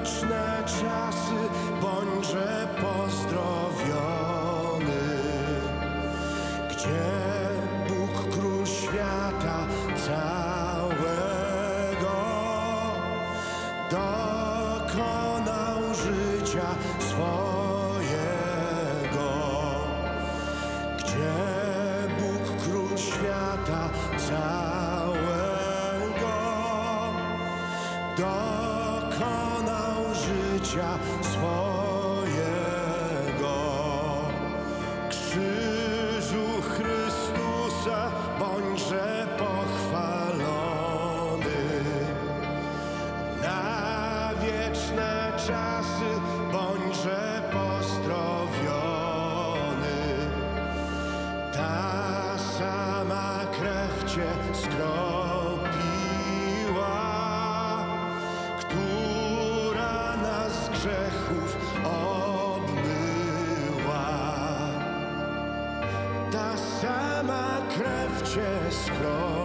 wieczne czasy, bądźże pozdrowiony, gdzie Bóg Król świata całego dokonał życia swojego, gdzie Bóg Król świata całego dokonał życia swojego. Krzyżu Chrystusa bądźże pochwalony, na wieczne czasy bądźże pozdrowiony. Ta sama krew Cię skropiła, która nas z grzechów obmyła. Ta sama krew Cię skropiła,